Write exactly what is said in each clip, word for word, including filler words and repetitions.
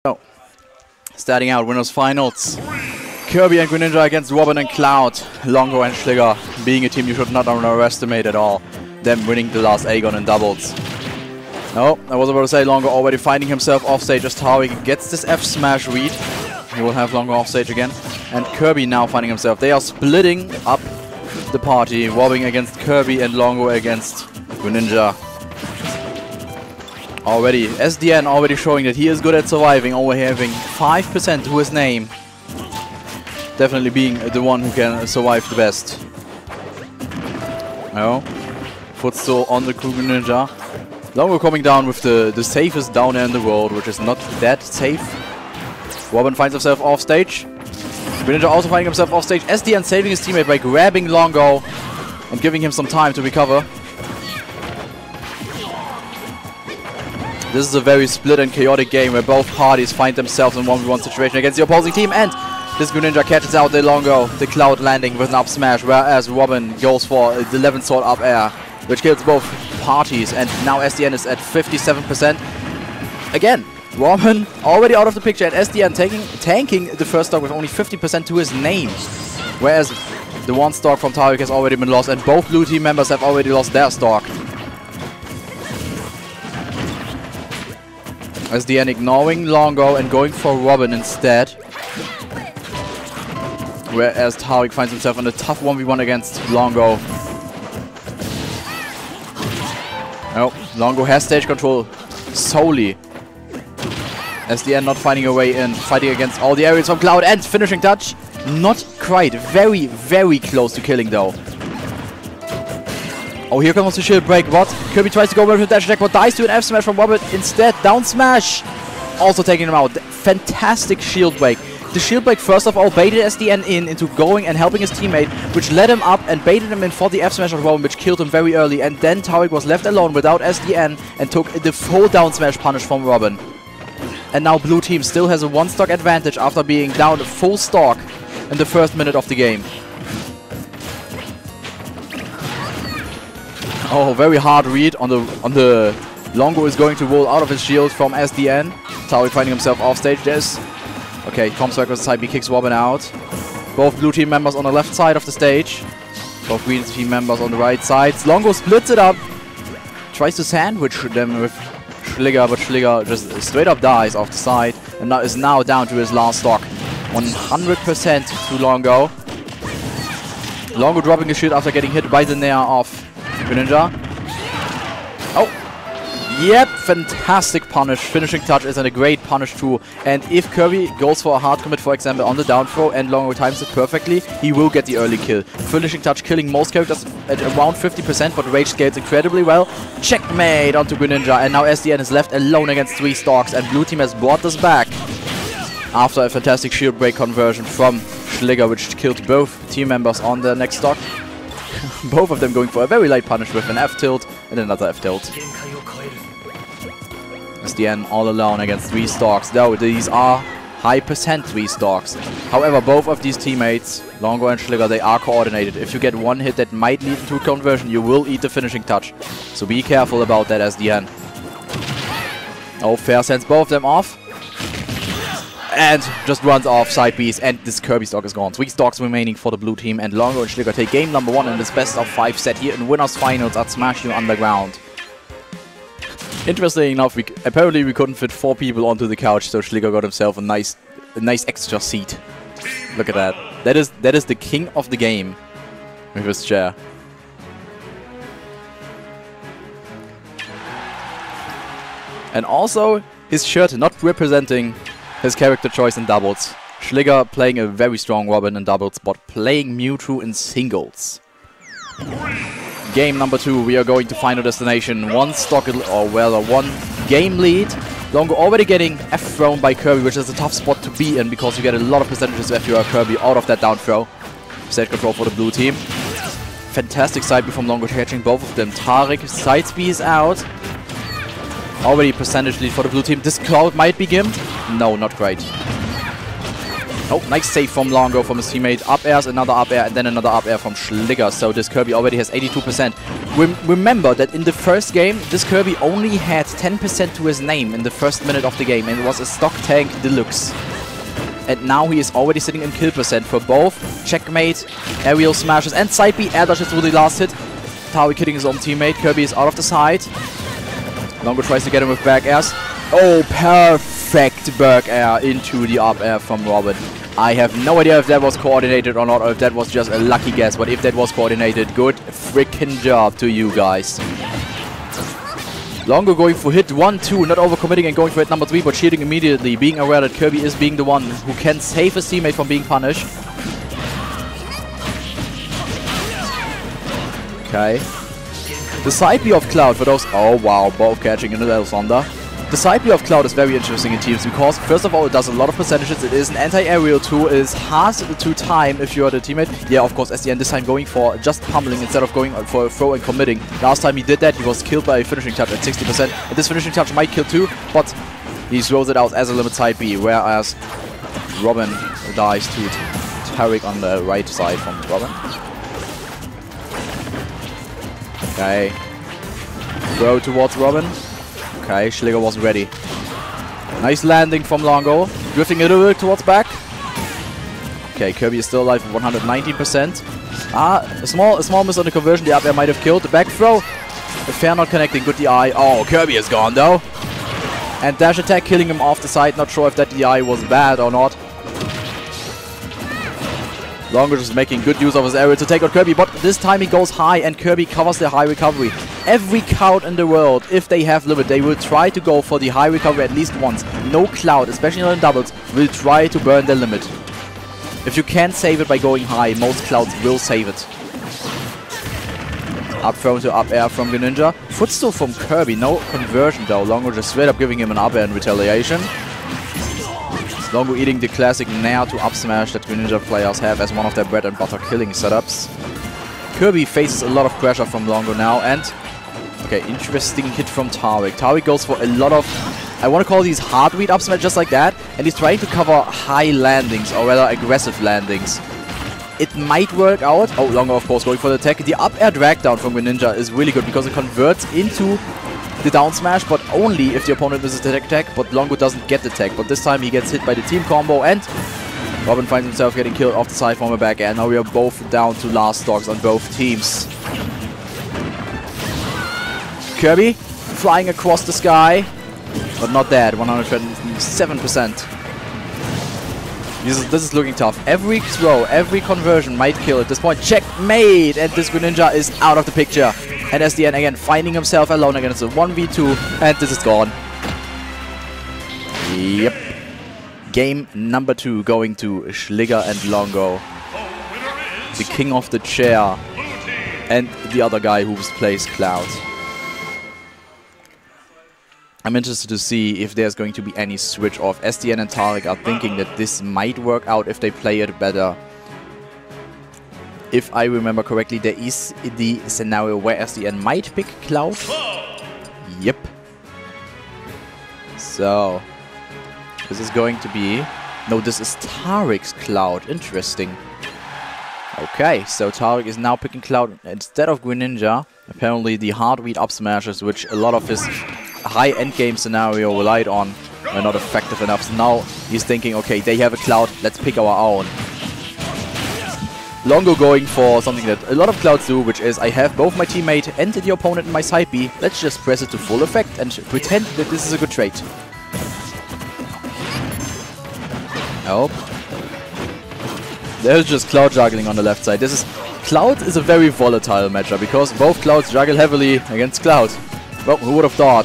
Oh. Starting out, winners finals. Kirby and Greninja against Robin and Cloud. Longo and Schligger being a team you should not underestimate at all. Them winning the last Aegon in doubles. Oh, I was about to say Longo already finding himself offstage as Tari gets this F smash read. He will have Longo offstage again. And Kirby now finding himself. They are splitting up the party. Robin against Kirby and Longo against Greninja. Already, S D N already showing that he is good at surviving, only having five percent to his name. Definitely being the one who can survive the best. Oh, footstool on the Greninja. Longo coming down with the, the safest down air in the world, which is not that safe. Robin finds himself off stage. Greninja also finding himself off stage. S D N saving his teammate by grabbing Longo and giving him some time to recover. This is a very split and chaotic game where both parties find themselves in one v one situation against the opposing team, and this Greninja catches out the Longo, the Cloud landing with an up smash, whereas Robin goes for the eleven sword up air, which kills both parties, and now S D N is at fifty-seven percent. Again, Robin already out of the picture, and S D N taking, tanking the first stock with only fifty percent to his name, whereas the one stock from Tariq has already been lost, and both blue team members have already lost their stock. S D N ignoring Longo and going for Robin instead. Whereas Tariq finds himself in a tough one v one against Longo. Oh, Longo has stage control solely. S D N not finding a way in, fighting against all the areas from Cloud, and finishing touch. Not quite, very, very close to killing though. Oh, here comes the shield break. What? Kirby tries to go with the dash attack, but dies to an F smash from Robin instead. Down smash. Also taking him out. Fantastic shield break. The shield break first of all baited S D N in into going and helping his teammate, which led him up and baited him in for the F smash of Robin, which killed him very early. And then Tariq was left alone without S D N and took the full down smash punish from Robin. And now blue team still has a one stock advantage after being down full stock in the first minute of the game. Oh, very hard read on the on the Longo is going to roll out of his shield from S D N. Tariq finding himself off stage. There's okay, comes back with the side B, kicks Robin out. Both blue team members on the left side of the stage. Both green team members on the right side. Longo splits it up. Tries to sandwich them with Schligger, but Schligger just straight up dies off the side and now is now down to his last stock. one hundred percent to Longo. Longo dropping his shield after getting hit by the Nair of Greninja. Oh, yep, fantastic punish. Finishing touch is a great punish too. And if Kirby goes for a hard commit, for example, on the down throw and Longo times it perfectly, he will get the early kill. Finishing touch killing most characters at around fifty percent, but Rage scales incredibly well. Checkmate onto Greninja, and now S D N is left alone against three stocks, and blue team has brought this back after a fantastic shield break conversion from Schligger, which killed both team members on the next stock. Both of them going for a very light punish with an F tilt and another F tilt. S D N all alone against three stocks, though these are high percent three stocks. However, both of these teammates, Longo and Schligger, they are coordinated. If you get one hit that might lead to a conversion, you will eat the finishing touch. So be careful about that, S D N. Oh, Fair sends both of them off. And just runs off side Bs, and this Kirby stock is gone. Three stocks remaining for the blue team, and Longo and Schligger take game number one in this best of five set here in winners finals at Smash You Underground. Interesting enough, we apparently we couldn't fit four people onto the couch, so Schligger got himself a nice, a nice extra seat. Look at that. That is that is the king of the game with his chair. And also his shirt not representing his character choice in doubles. Schligger playing a very strong Robin in doubles, but playing Mewtwo in singles. Game number two, we are going to Final Destination. One stock, or well, a one game lead. Longo already getting F thrown by Kirby, which is a tough spot to be in because you get a lot of percentages if you are Kirby out of that down throw. Stage control for the blue team. Fantastic side B from Longo, catching both of them. Tariq side B is out. Already percentage lead for the blue team. This Cloud might be gimped. No, not quite. Oh, nice save from Longo from his teammate. Up airs, another up air, and then another up air from Schligger. So this Kirby already has eighty-two percent. Rem remember that in the first game, this Kirby only had ten percent to his name in the first minute of the game, and it was a stock tank deluxe. And now he is already sitting in kill percent for both checkmate, aerial smashes, and side B air dashes through the last hit. Tariq hitting his own teammate. Kirby is out of the side. Longo tries to get him with back airs. Oh, perfect back air into the up air from Robin. I have no idea if that was coordinated or not, or if that was just a lucky guess. But if that was coordinated, good freaking job to you guys. Longo going for hit one, two, not overcommitting and going for hit number three, but shielding immediately, being aware that Kirby is being the one who can save his teammate from being punished. Okay. The side B of Cloud for those... Oh wow, both catching into the Thunder. The side B of Cloud is very interesting in teams because, first of all, it does a lot of percentages. It is an anti-aerial tool. It is hard to time if you are the teammate. Yeah, of course, S D N this time going for just pummeling instead of going for a throw and committing. Last time he did that, he was killed by a finishing touch at sixty percent. And this finishing touch might kill too, but he throws it out as a limit side B, whereas Robin dies to Tariq on the right side from Robin. Okay. Throw towards Robin. Okay, Schligger wasn't ready. Nice landing from Longo. Drifting a little bit towards back. Okay, Kirby is still alive at one hundred nineteen percent. Ah, a small, a small miss on the conversion. The up air might have killed. The back throw. The fair not connecting. Good D I. Oh, Kirby is gone though. And dash attack killing him off the side. Not sure if that D I was bad or not. Longo just making good use of his area to take out Kirby, but this time he goes high and Kirby covers the high recovery. Every Cloud in the world, if they have limit, they will try to go for the high recovery at least once. No Cloud, especially not in doubles, will try to burn their limit. If you can't save it by going high, most Clouds will save it. Up throw to up air from Greninja. Footstool from Kirby, no conversion though. Longo just straight up giving him an up air in retaliation. Longo eating the classic nair to up smash that Greninja players have as one of their bread and butter killing setups. Kirby faces a lot of pressure from Longo now, and okay, interesting hit from Tariq. Tariq goes for a lot of, I want to call these hard read up smash just like that, and he's trying to cover high landings, or rather aggressive landings. It might work out. Oh, Longo of course going for the attack. The up air drag down from Greninja is really good because it converts into the down smash, but only if the opponent misses the attack, but Longo doesn't get the tech. But this time he gets hit by the team combo, and Robin finds himself getting killed off the side from a back air. Now we are both down to last stocks on both teams. Kirby flying across the sky, but not dead. one hundred twenty-seven percent. This is, this is looking tough. Every throw, every conversion might kill at this point. Checkmate! And this Greninja is out of the picture. And S D N again finding himself alone against a one v two, and this is gone. Yep. Game number two going to Schligger and Longo. The king of the chair. And the other guy who plays Cloud. I'm interested to see if there's going to be any switch off. S D N and Tariq are thinking that this might work out if they play it better. If I remember correctly, there is the scenario where S D N might pick Cloud. Yep. So, this is going to be... No, this is Tariq's Cloud. Interesting. Okay, so Tariq is now picking Cloud instead of Greninja. Apparently the hard read up smashes, which a lot of his high endgame scenario relied on, were not effective enough. So now he's thinking, okay, they have a Cloud, let's pick our own. Longo going for something that a lot of Clouds do, which is I have both my teammate and the opponent in my side B. Let's just press it to full effect and pretend that this is a good trade. Oh. There's just Cloud juggling on the left side. This is Cloud is a very volatile matchup because both Clouds juggle heavily against Cloud. Well, who would have thought?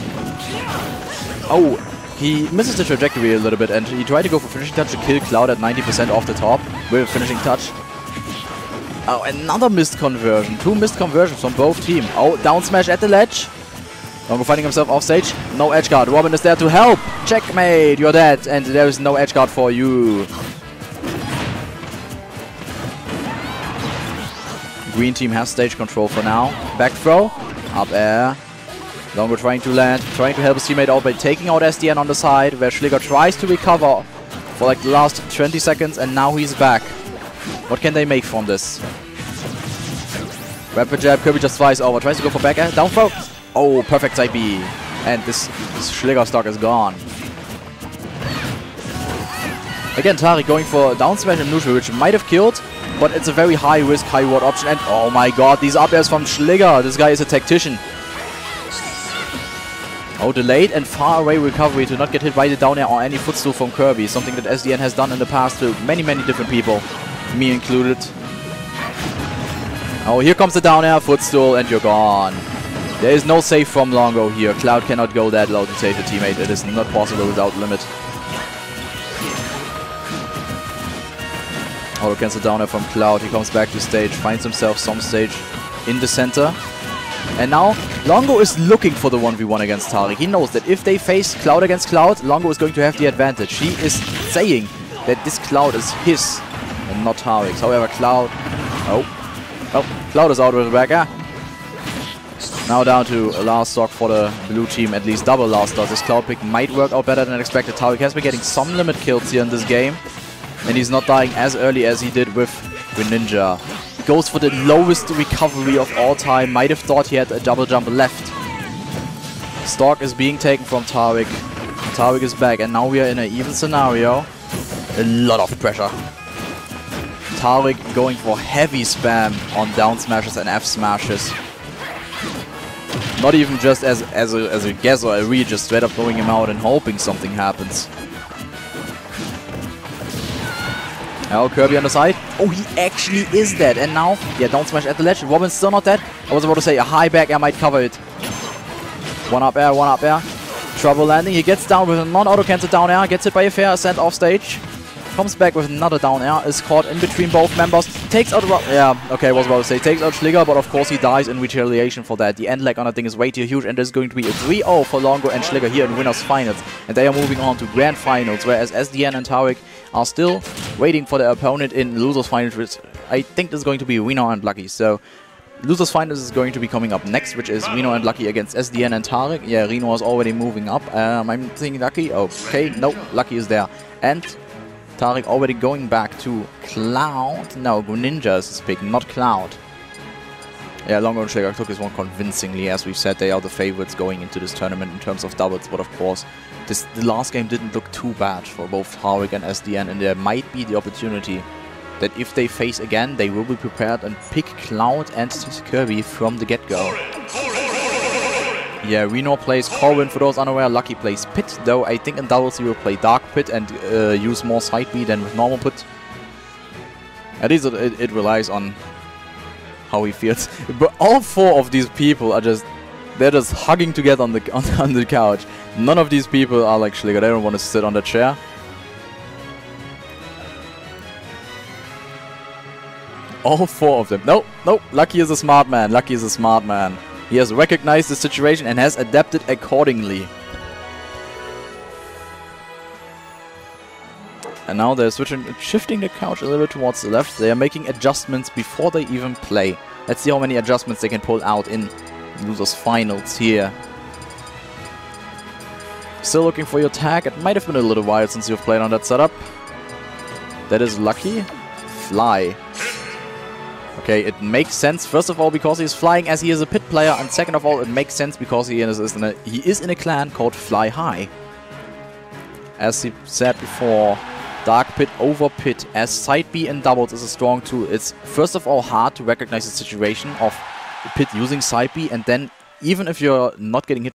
Oh, he misses the trajectory a little bit and he tried to go for finishing touch to kill Cloud at ninety percent off the top with a finishing touch. Oh, another missed conversion. Two missed conversions from both teams. Oh, down smash at the ledge. Longo finding himself off stage. No edge guard. Robin is there to help. Checkmate, you're dead. And there is no edge guard for you. Green team has stage control for now. Back throw. Up air. Longo trying to land. Trying to help his teammate out by taking out S D N on the side, where Schligger tries to recover for like the last twenty seconds, and now he's back. What can they make from this? Rapid jab, Kirby just flies over, tries to go for back air, down throw. Oh, perfect side B. And this, this Schläger stock is gone. Again, Tariq going for down smash and neutral, which might have killed, but it's a very high risk, high reward option. And oh my god, these up airs from Schläger. This guy is a tactician. Oh, delayed and far away recovery to not get hit by the down air or any footstool from Kirby. Something that S D N has done in the past to many, many different people. Me included. Oh, here comes the down air, footstool, and you're gone. There is no save from Longo here. Cloud cannot go that low to save a teammate. It is not possible without limit. Auto cancel down air from Cloud. He comes back to stage, finds himself some stage in the center. And now Longo is looking for the one v one against Tariq. He knows that if they face Cloud against Cloud, Longo is going to have the advantage. He is saying that this Cloud is his and not Tariq's. However, Cloud... Oh. Oh, Cloud is out with the back air. Now down to a last stock for the blue team, at least double last stock. This Cloud pick might work out better than expected. Tariq has been getting some limit kills here in this game. And he's not dying as early as he did with Greninja. He goes for the lowest recovery of all time. Might have thought he had a double jump left. Stock is being taken from Tariq. Tariq is back, and now we are in an even scenario. A lot of pressure. Tariq going for heavy spam on down smashes and F smashes. Not even just as, as, a, as a guess or a read, just straight up throwing him out and hoping something happens. Now Kirby on the side. Oh, he actually is dead. And now, yeah, down smash at the ledge. Robin's still not dead. I was about to say a high back air might cover it. One up air, one up air. Trouble landing. He gets down with a non-auto cancel down air. Gets hit by a fair ascent off stage. Comes back with another down air. Is caught in between both members. Takes out... Yeah, okay, I was about to say. Takes out Schläger, but of course he dies in retaliation for that. The end lag on that thing is way too huge, and there's going to be a three oh for Longo and Schläger here in Winners Finals. And they are moving on to Grand Finals, whereas S D N and Tariq are still waiting for their opponent in Losers Finals, which I think is going to be Reno and Lucky. So, Losers Finals is going to be coming up next, which is Reno and Lucky against S D N and Tariq. Yeah, Reno is already moving up. Um, I'm thinking Lucky. Okay, no, Lucky is there. And Tariq already going back to Cloud. No, Greninja is his pick, not Cloud. Yeah, Longo and Schläger took this one convincingly. As we've said, they are the favorites going into this tournament in terms of doubles. But of course, this, the last game didn't look too bad for both Tariq and S D N. And there might be the opportunity that if they face again, they will be prepared and pick Cloud and Kirby from the get-go. Yeah, Reno plays Corwin, for those unaware. Lucky plays Pit, though I think in doubles he will play Dark Pit and uh, use more side B than with normal Pit. At least it, it, it relies on how he feels. But all four of these people are just... They're just hugging together on the, on, on the couch. None of these people are like Schläger. They don't want to sit on the chair. All four of them. No, no, Lucky is a smart man. Lucky is a smart man. He has recognized the situation and has adapted accordingly. And now they're switching, shifting the couch a little bit towards the left. They are making adjustments before they even play. Let's see how many adjustments they can pull out in Losers Finals here. Still looking for your tag. It might have been a little while since you've played on that setup. That is Lucky. Fly. Okay, it makes sense, first of all, because he's flying as he is a Pit player, and second of all, it makes sense because he is, is in a, he is in a clan called Fly High. As he said before, Dark Pit over Pit, as side B in doubles is a strong tool. It's first of all hard to recognize the situation of Pit using side B, and then even if you're not getting hit